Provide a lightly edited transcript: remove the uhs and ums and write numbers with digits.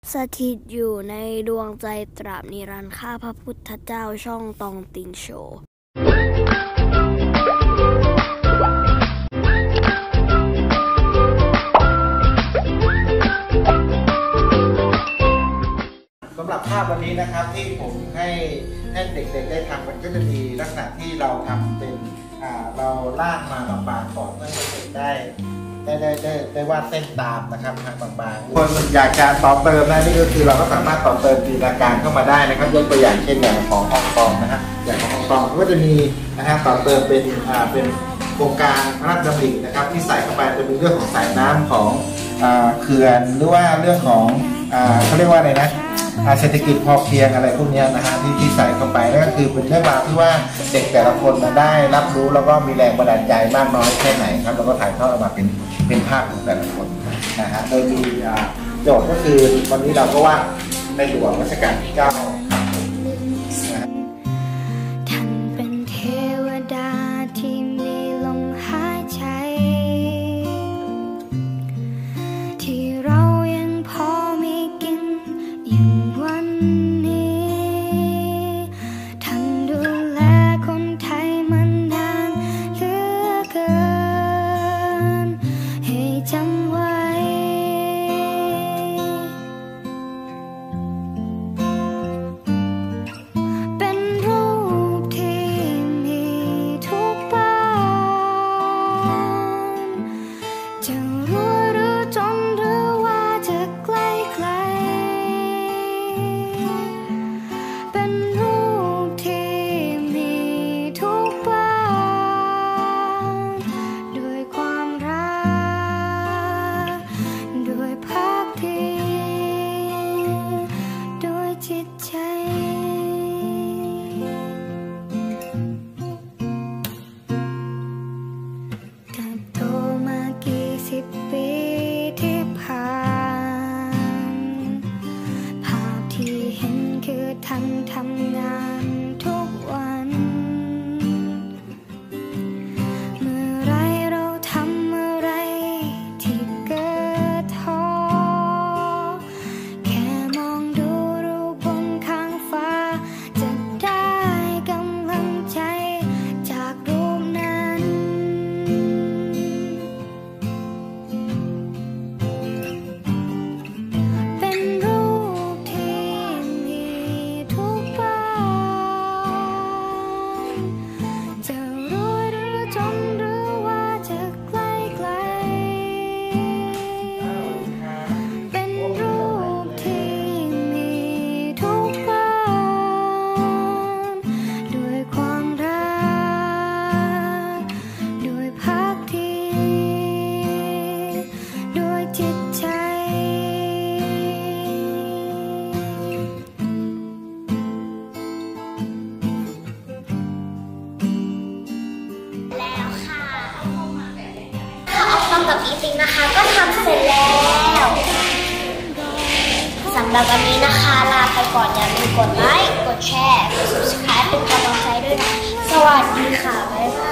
สถิตอยู่ในดวงใจตราบนิรันดร์ข้าพระพุทธเจ้าช่องตองติงโชว์สำหรับภาพวันนี้นะครับที่ผมให้เด็กๆได้ทำมันก็จะมีลักษณะที่เราทำเป็นเราล่างมาบางๆก่อนเพื่อให้เด็กได้วาดเส้นตามนะครับทางบางๆคนอยากจะต่อเติมนะนี่ก็คือเราก็สามารถต่อเติมจินตนาการเข้ามาได้นะครับยกตัวอย่างเช่นอย่างของฮ่องกงนะฮะอย่างของฮ่องกงก็จะมีนะฮะต่อเติมเป็นโครงการพระราชดำรินะครับที่ใส่เข้าไปจะมีเรื่องของสายน้ำของเขื่อนหรือว่าเรื่องของเขาเรียกว่าอะไรนะเศรษฐกิจพอเพียงอะไรพวกนี้นะฮะที่ใส่เข้าไปนั่นก็คือเป็นเรื่องราวที่ว่าเด็กแต่ละคนมาได้รับรู้แล้วก็มีแรงบันดาลใจมากน้อยแค่ไหนครับแล้วก็ถ่ายทอดออกมาเป็นภาพของแต่ละคนนะฮะโดยมีโจทย์ก็คือวันนี้เราก็ว่าในหลวงรัชกาลที่ 9 ท่านเป็นเทวดาที่มีลมหายใจที่เรายังพอมีกินอย่างวันนี้ท่านดูแลคนไทยมานานเหลือเกินให้จำไว้เป็นรูปที่มีทุกบ้านจะรวยหรือจนหรือว่าจะไกลเป็นรูปที่มีทุกบ้านด้วยความรักด้วยภักดีด้วยจิตใจเติบโตมากี่สิบปีที่ผ่านภาพที่เห็นคือท่านทำงานทุกวันเมื่อไรเราทำอะไรที่เกิดท้อแค่มองดูรูปบนข้างฟ้าจะได้กำลังใจจากรูปนั้นเป็นรูปที่มีทุกบ้านจะรวยหรือจนหรือว่าจะไกลเป็นรูปที่มีทุกบ้านด้วยความรักด้วยภักดีด้วยจิตใจแล้วค่ะออกต้องกับอีติงนะคะก็ทำเสร็จแล้วสำหรับวันนี้นะคะลาไปก่อนอย่าลืมกดไลค์กดแชร์กด subscribe เป็นกำลังใจด้วยนะสวัสดีค่ะบ๊ายบาย